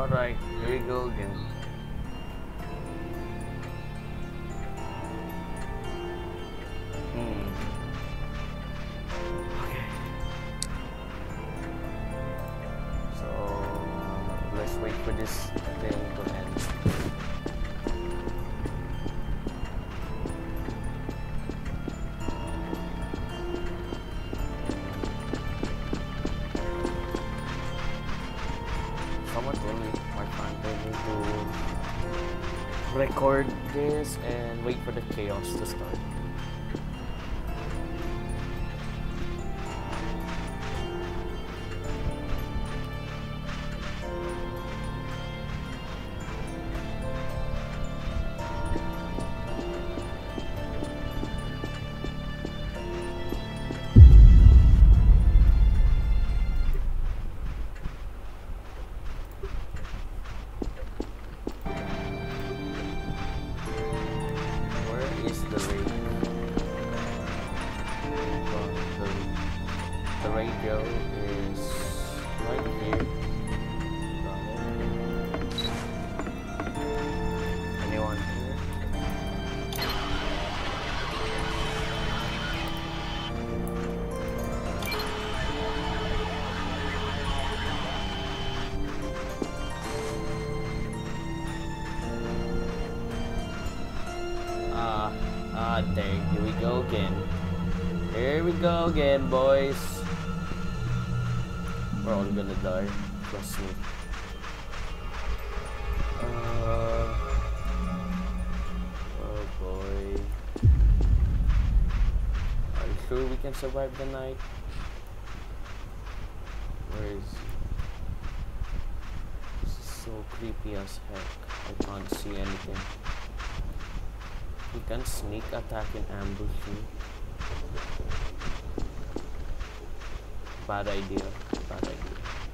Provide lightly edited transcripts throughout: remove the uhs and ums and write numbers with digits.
Alright, here we go again. Okay. So let's wait for this thing to end. Someone told me, my friend told me to record this and wait for the chaos to start. The radio is right here. Anyone here? Dang, here we go again. Here we go again, boys. We're all gonna die. Trust me. Oh boy. Are you sure we can survive the night? Where is... This is so creepy as heck. I can't see anything. You can sneak attack and ambush you. Bad idea. Bad idea.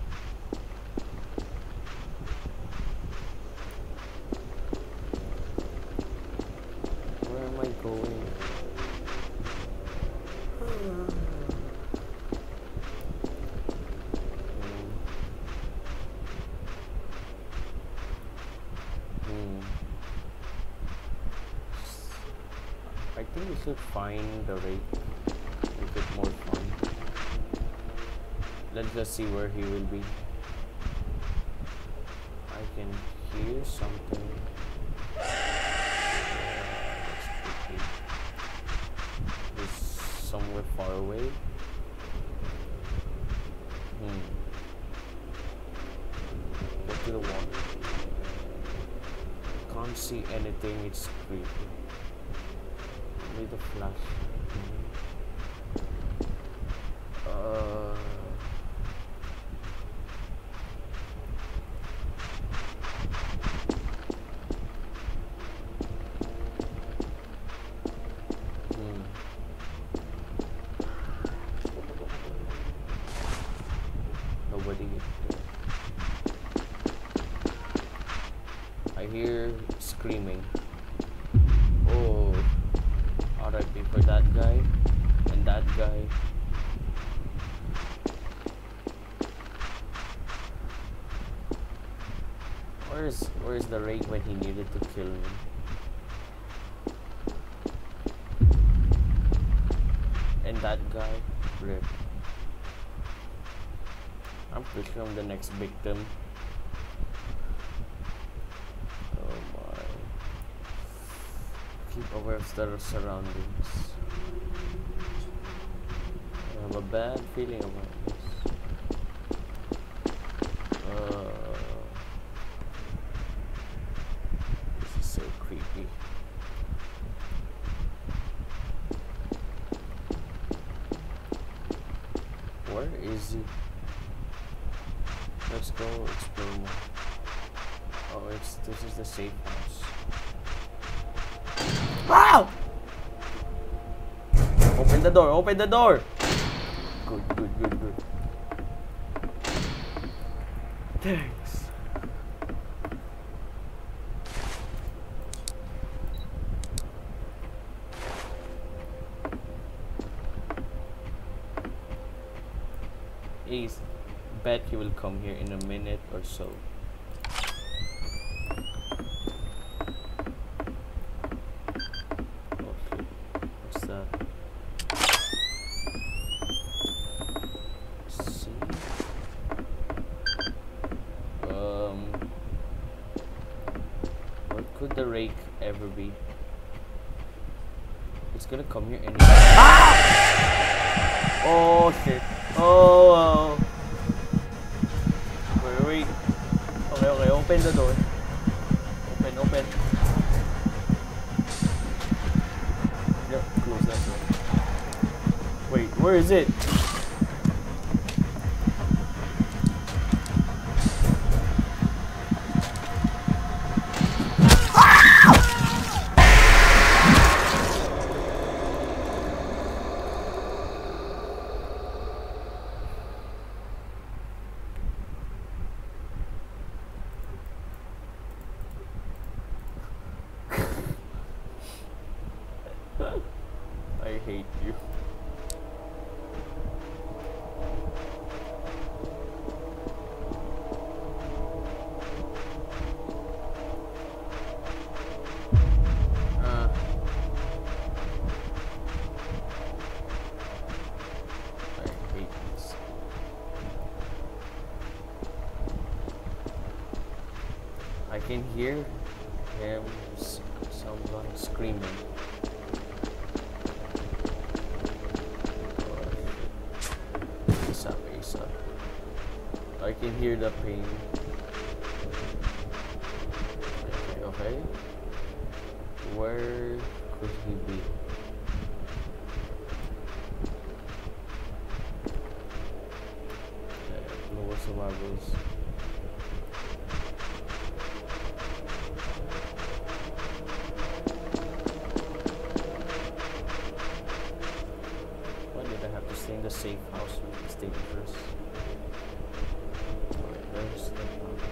Where am I going? I think we should find the rate. Make it more fun. Let's just see where he will be. I can hear something. He's somewhere far away. Go to the water. Can't see anything, it's creepy. Need a flash. Nobody there. I hear screaming. Oh, RIP for that guy and that guy. Where's the rate when he needed to kill me? And that guy, rip. I'm pretty sure I'm the next victim. Oh my. Keep aware of the surroundings. I have a bad feeling about this. This is so creepy. Where is he? Let's go explore more. Oh, this is the safe house. Wow! Open the door, open the door! Good. Thanks. Ace, bet he will come here in a minute or so. the rake ever be? It's gonna come here anyway. Ah! Oh shit. Oh. Wait. Okay. Open the door. Open. Yep, close that door. Wait, where is it? I hate you. I hate this. I can hear him, someone screaming. ASAP. I can hear the pain. Okay. Where could he be? Lower survivors. Why did I have to stay in the safe house when it's dangerous? Alright, there's the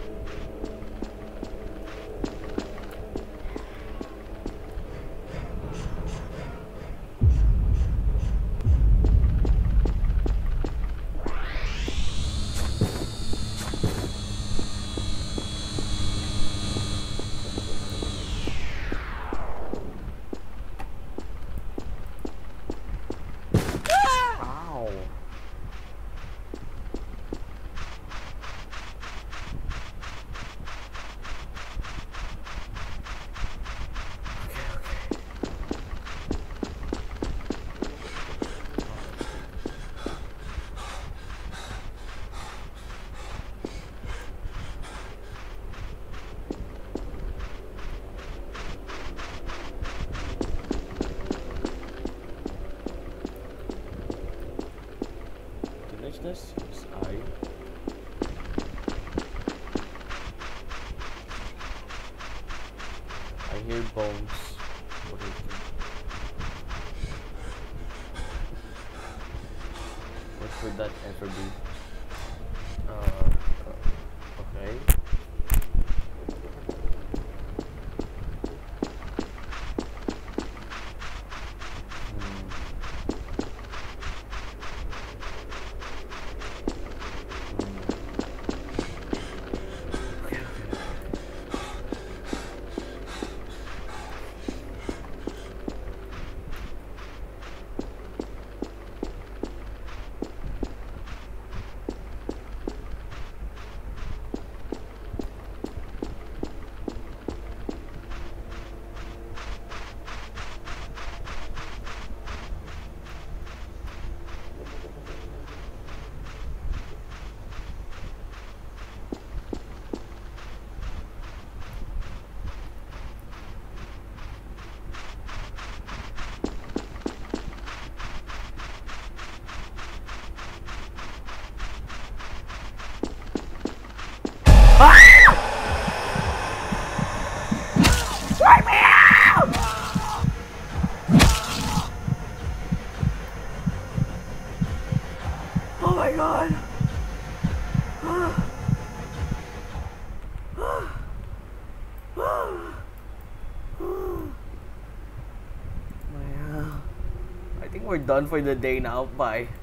this is I hear bones. What is it? What could that ever be? Okay. Let me out! Oh my god! I think we're done for the day now. Bye.